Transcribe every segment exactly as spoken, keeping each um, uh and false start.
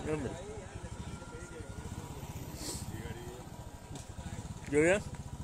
घेऊया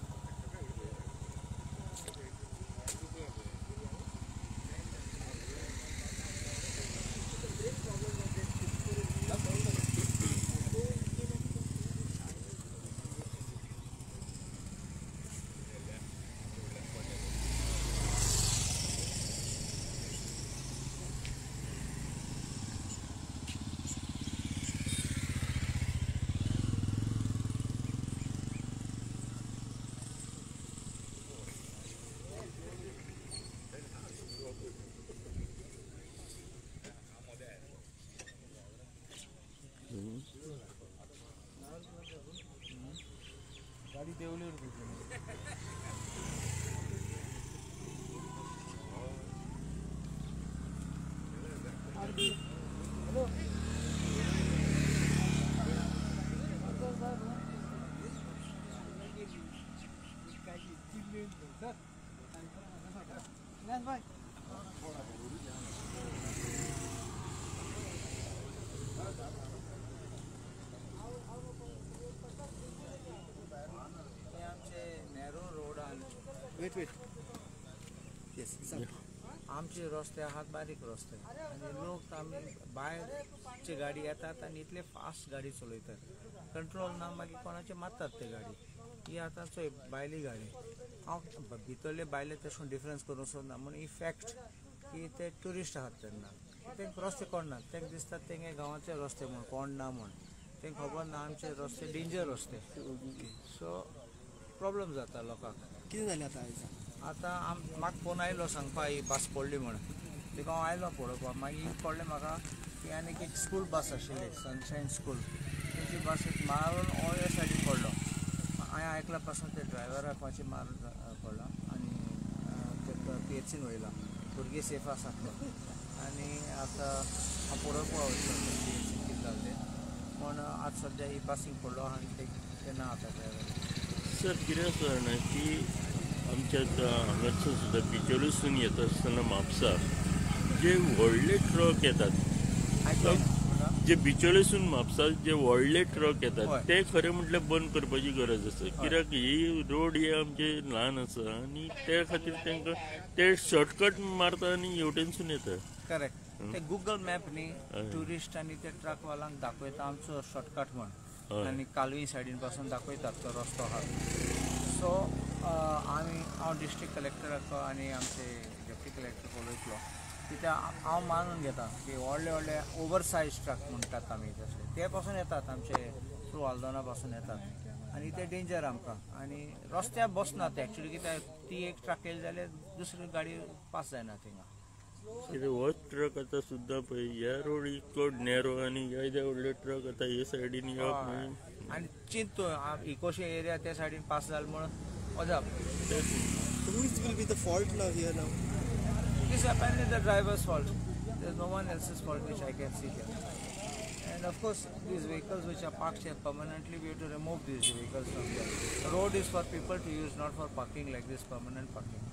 गाडी देवली हॅलो वेट वेट येस आमचे रस्ते आहात बारीक रस्ते आणि लोक आम्ही बाहेरची गाडी येतात आणि इतले फास्ट गाडी चलयतात कंट्रोल ना मागीर कोणाचे मारतात ते गाडी ही आतां चोय बायली गाडी हांव भितरले बायले तशें डिफरन्स करूंक सोदना म्हणून ही फॅक्ट की ते ट्युरिस्ट आहात तेन्ना तांकां रस्ते कोणनात तांकां दिसता तेंगे गांवाचे रस्ते म्हूण कोण ना म्हूण तांकां खबर ना आमचे रस्ते डेंजर रस्ते सो प्रॉब्लेम जाता लोकांक कितें जालें आतां आयज आतां आम म्हाका फोन आयलो सांगपा ही बस पडली म्हण तिका हांव आयलो पळोवपाक मागीर कळ्ळें म्हाका की आनीक एक स्कूल बस आशिल्ली सनशायन स्कूल तेची बसीक मारून हो ह्या सायडीक पडलो हांवें आयकला पासून ते ड्रायव्हराक मातशें मारून पडला आनी ते पिएचसीन वयला भुरगीं सेफ आसात आनी आतां हांव पळोवपाक वयतलो पिएचसीन कितें जालें तें पूण आतां सद्या ही बसीक पडलो आनी ते ना आतां ड्रायव्हर सर कितें आसा जाणा की आमच्या हांगासून सुद्दां बिचोलीसून येता आसतना म्हापसा जे व्हडले ट्रक येतात जे बिचोलीसून म्हापसा जे व्हडले ट्रक येतात ते खरें म्हटल्यार बंद करपाची गरज आसा कित्याक ही रोड हे आमचे ल्हान आसा आनी त्या खातीर तांकां ते शॉर्टकट मारता आनी हेवटेनसून येता करेक्ट ते गुगल मॅप न्ही ट्युरिस्ट आनी ते ट्रकवाल्यांक दाखयता आमचो शॉर्टकट म्हण आनी कालवी सायडीन पासून दाखयतात तो रस्तो आहा सो आमी हांव डिस्ट्रिक्ट कलेक्टराक आनी आमचे डेप्युटी कलेक्टर पळयतलो कित्याक हांव मानून घेता की व्हडले व्हडले ओवर सायज ट्रक म्हणटात आमी तशे ते पासून येतात आमचे थ्रू आल्दोना पासून येतात आनी ते डेंजर आमकां आनी रस्त्यार बसनात एक्चुली कित्याक ती एक ट्रक येयली जाल्यार दुसरी गाडी पास जायना थिंगा कितें हो ट्रक आतां सुद्दां पळय ह्या रोड इतको नॅरो आनी येदे व्हडले ट्रक आतां हे सायडीन येवप आनी चिंत तूं इकोशे एरिया त्या सायडीन पास जालें म्हणून अजाप Which will be the fault now here now? It is apparently the driver's fault. There is no one else's fault which I can see here. And of course, these vehicles which are parked here permanently, we have to remove these vehicles from here. The road is for people to use, not for parking like this, permanent parking.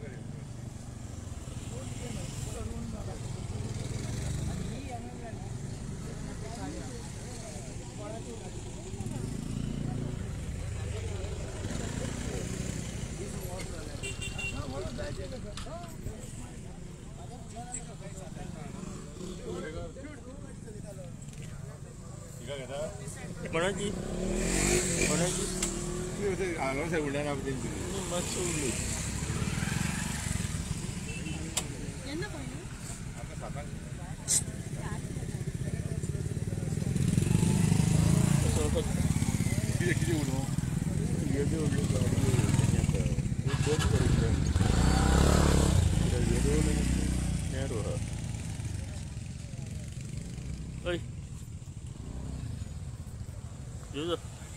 कोणाची कोणाची मातशें उलयत मातशें उलय कितें कितें उलोवं येदे व्हडल्यो गाडयो बंद करूंक जाय येदे व्हडले नॅरो आहा हय यो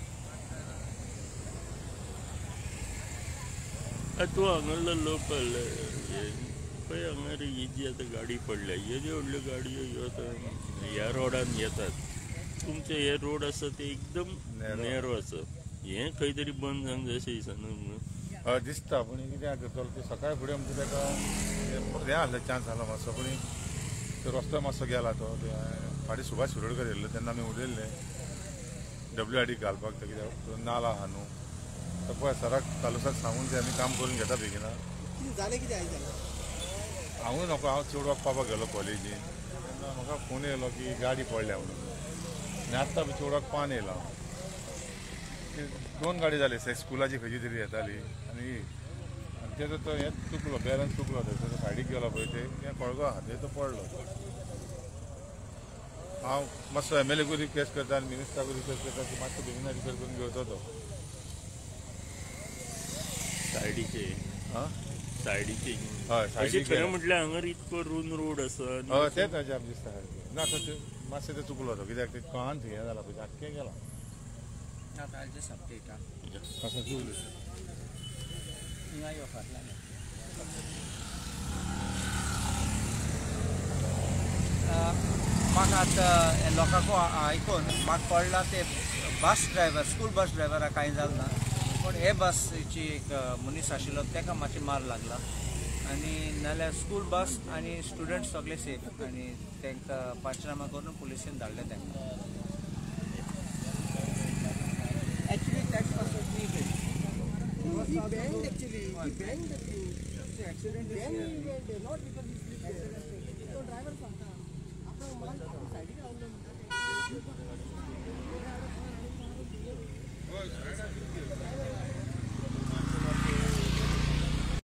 तूं हांगासलो लोकल पळय हांगा ही जी आतां गाडी पडल्या येद्यो व्हडल्यो गाडयो ह्यो आतां ह्या रोडान येतात तुमचे हे रोड आसा ते एकदम नॅरो आसा हें खंय तरी बंद जावंक जाय अशें दिसना हय दिसता पूण कितें करतलो ते सकाळी फुडें म्हणजे ताका हें आसलें चान्स आसलो मातसो पूण तो रस्तो मातसो गेला तो फाटी सुभाष शिरोडकर येयल्लो तेन्ना आमी उलयल्ले डब्ल्यू आय डी घालपाक ते कित्याक तो नाला आहा न्हू तर पळय सराक तालुकाक सांगून ते आमी काम करून घेता बेगिना कितें जालें कितें आयज जालें हांवूय नको हांव चेडवाक पावपाक गेलो कॉलेजीन तेन्ना म्हाका फोन येयलो की गाडी पडल्या म्हणून आनी आत्तां चेडवाक पान येयला हांव दोन गाडी जाली स्कुलाची खंयची तरी येताली आनी आनी तेजो तो हें चुकलो बॅलन्स चुकलो थंयसर सायडीक गेलो पळय ते हें कळगो आहा थंय तो पडलो हांव मातसो एम एल एकूय रिक्वेस्ट करता आनी मिनिस्टराकूय रिक्वेस्ट करता की मातसो बेगिना रिपेर करून घेवचो तो सायडीचे हां सायडीचे हय अशें सायडीक खरें म्हटल्यार हांगर इतको रून रोड आसा हय तेच अजाप दिसता सारकें ना तो मातशें ते चुकलो तो कित्याक ते कळान थंय हें जाला पळय आख्खें गेला आतां I'll just update ah. कसो चुकलो हिंगा यो फाटल्यान यो. म्हाका आतां लोकांक आयकून म्हाका पडला ते बस ड्रायव्हर स्कूल बस ड्रायव्हराक कांय जालें ना पूण हे बसीची एक मनीस आशिल्लो ताका मातशें मार लागला आनी नाल्यार स्कूल बस आनी स्टुडंट्स सगळे सेफ आनी तांकां पंचनामा करून पुलिसेन धाडले तांकां Actually, that was me. He banged actually. He banged the thing. The accident is here. He banged, not because he slipped. Accident. So driver, after a month, decided on the